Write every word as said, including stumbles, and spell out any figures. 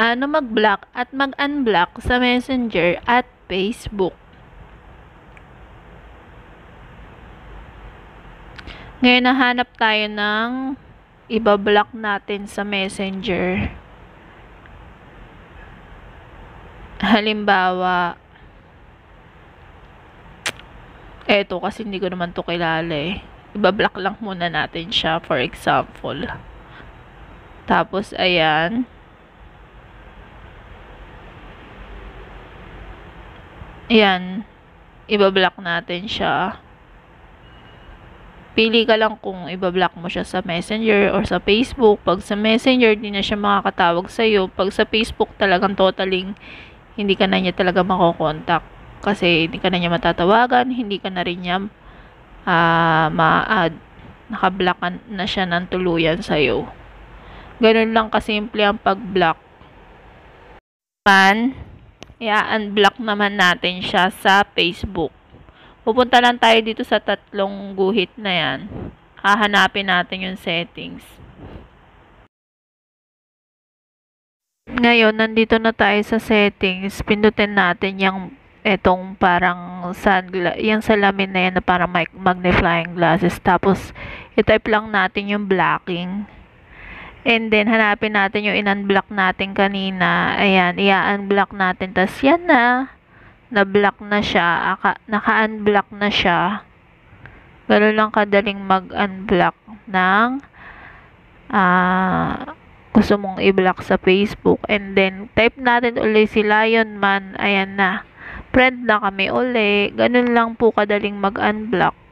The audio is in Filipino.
Paano mag-block at mag-unblock sa Messenger at Facebook. Ngayon, nahanap tayo ng ibablock natin sa Messenger. Halimbawa, eto kasi hindi ko naman to kilala eh. Ibablock lang muna natin siya, for example. Tapos, ayan. Ayan, ibablock natin siya. Pili ka lang kung ibablock mo siya sa Messenger or sa Facebook. Pag sa Messenger, di na siya makakatawag sa'yo. Pag sa Facebook, talagang totaling hindi ka na niya talaga makokontak. Kasi hindi ka na niya matatawagan, hindi ka na rin niya uh, ma-add. Nakablock na siya ng tuluyan sa'yo. Ganun lang kasimple ang pag-block. Man, i-unblock naman natin siya sa Facebook. Pupunta lang tayo dito sa tatlong guhit na yan. Hahanapin natin yung settings. Ngayon, nandito na tayo sa settings. Pindutin natin yung etong parang sungla yung salamin na yan na parang magnifying glasses. Tapos, i-type lang natin yung blocking. And then, hanapin natin yung in-unblock natin kanina. Ayan, i-unblock natin. Tapos, yan na. Na-block na siya. Naka-unblock na siya. Gano'n lang kadaling mag-unblock ng uh, gusto mong i-block sa Facebook. And then, type natin uli si Lion Man. Ayan na. Friend na kami uli. Gano'n lang po kadaling mag-unblock.